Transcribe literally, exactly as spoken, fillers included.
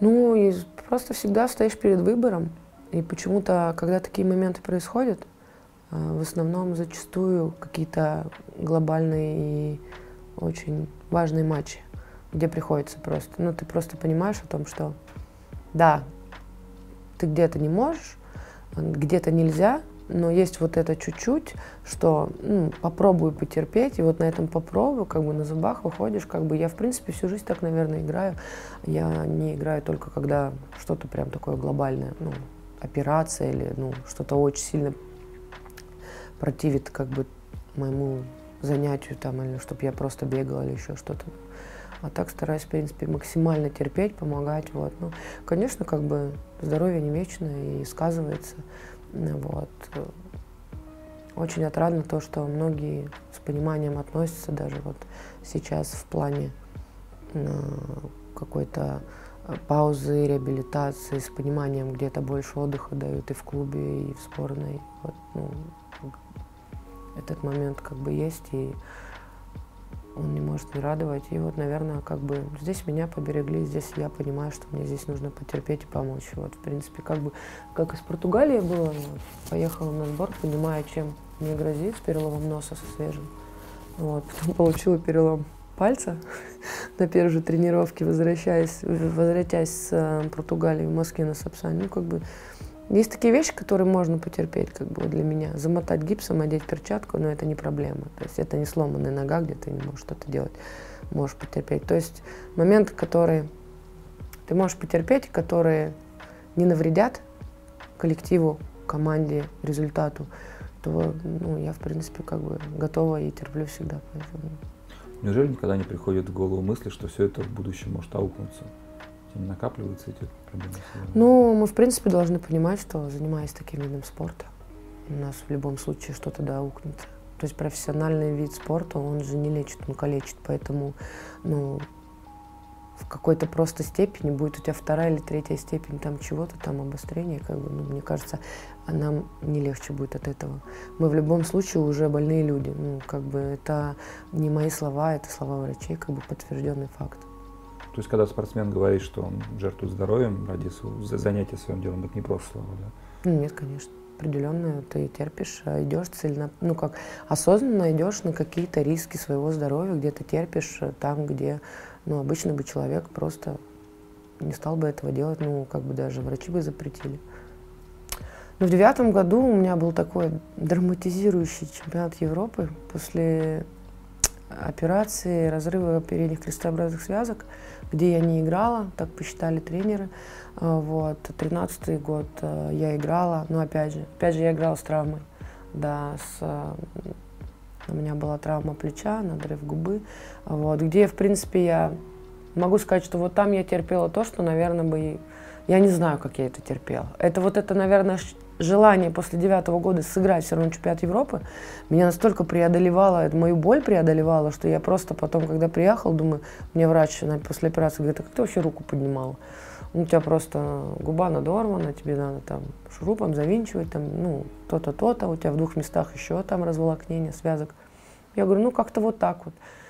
Ну, и просто всегда стоишь перед выбором. И почему-то, когда такие моменты происходят, в основном зачастую какие-то глобальные и очень важные матчи, где приходится просто, ну, ты просто понимаешь о том, что да, ты где-то не можешь, где-то нельзя, но есть вот это чуть-чуть, что ну, попробую потерпеть, и вот на этом попробую, как бы на зубах выходишь, как бы я, в принципе, всю жизнь так, наверное, играю. Я не играю только когда что-то прям такое глобальное, ну, операция или, ну, что-то очень сильно противит, как бы, моему занятию там, или чтобы я просто бегала или еще что-то. А так стараюсь, в принципе, максимально терпеть, помогать, вот. Ну, конечно, как бы здоровье не вечное и сказывается. Вот. Очень отрадно то, что многие с пониманием относятся даже вот сейчас в плане какой-то паузы, реабилитации, с пониманием где-то больше отдыха дают и в клубе, и в сборной. Вот, ну, этот момент как бы есть, и он не может не радовать. И вот, наверное, как бы здесь меня поберегли, здесь я понимаю, что мне здесь нужно потерпеть и помочь. Вот, в принципе, как бы, как из Португалии было, вот, поехала на сбор, понимая, чем мне грозит, с переломом носа со свежим. Вот, потом получила перелом пальца на первой же тренировке, возвращаясь, возвращаясь с Португалии в Москве на Сапсане. Ну, как бы, есть такие вещи, которые можно потерпеть, как бы, для меня. Замотать гипсом, одеть перчатку, но это не проблема. То есть это не сломанная нога, где ты не можешь что-то делать, можешь потерпеть. То есть моменты, которые ты можешь потерпеть, которые не навредят коллективу, команде, результату, то ну, я, в принципе, как бы готова и терплю всегда. Поэтому... Неужели никогда не приходит в голову мысли, что все это в будущем может аукнуться? Не накапливаются эти проблемы? Ну, мы, в принципе, должны понимать, что, занимаясь таким видом спорта, у нас в любом случае что-то да аукнется. То есть профессиональный вид спорта, он же не лечит, он калечит, поэтому, ну, в какой-то просто степени будет у тебя вторая или третья степень там чего-то, там обострения, как бы, ну, мне кажется, нам не легче будет от этого. Мы в любом случае уже больные люди, ну, как бы это не мои слова, это слова врачей, как бы подтвержденный факт. То есть, когда спортсмен говорит, что он жертвует здоровьем ради своего, занятия своим делом, это не просто слова, да? Ну, нет, конечно. Определенно ты терпишь, идешь цельно, ну как, осознанно идешь на какие-то риски своего здоровья, где ты терпишь там, где, ну, обычный бы человек просто не стал бы этого делать, ну, как бы даже врачи бы запретили. Но в девятом году у меня был такой драматизирующий чемпионат Европы после операции разрыва передних крестообразных связок, где я не играла, так посчитали тренеры. Вот. тринадцатый год я играла, но опять же, опять же я играла с травмой. Да, с, у меня была травма плеча, надрыв губы, вот, где, в принципе, я могу сказать, что вот там я терпела то, что, наверное, бы... Я не знаю, как я это терпела. Это вот это, наверное, желание после девятого года сыграть все равно чемпионат Европы меня настолько преодолевало, мою боль преодолевало, что я просто потом, когда приехал, думаю, мне врач после операции говорит: а как ты вообще руку поднимала? У тебя просто губа надорвана, тебе надо там шурупом завинчивать, там, ну, то-то, то-то, у тебя в двух местах еще там разволокнение связок. Я говорю, ну, как-то вот так вот.